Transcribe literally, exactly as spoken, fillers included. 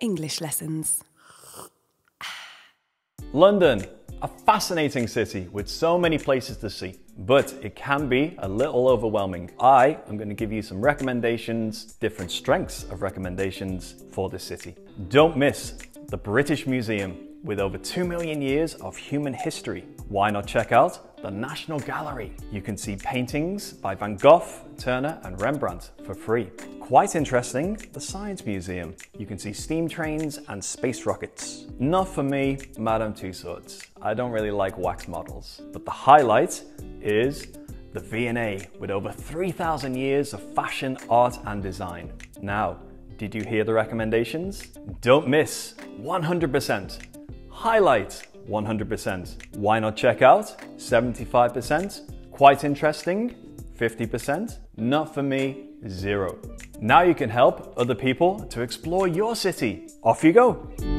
English lessons. London, a fascinating city with so many places to see, but it can be a little overwhelming. I am going to give you some recommendations, different strengths of recommendations for this city. Don't miss the British Museum with over two million years of human history. Why not check out the National Gallery? You can see paintings by Van Gogh, Turner and Rembrandt for free. Quite interesting, the Science Museum. You can see steam trains and space rockets. Not for me, Madame Tussauds. I don't really like wax models. But the highlight is the V and A with over three thousand years of fashion, art and design. Now, did you hear the recommendations? Don't miss one hundred percent. Highlight one hundred percent. Why not check out seventy-five percent? Quite interesting fifty percent. Not for me, zero. Now you can help other people to explore your city. Off you go.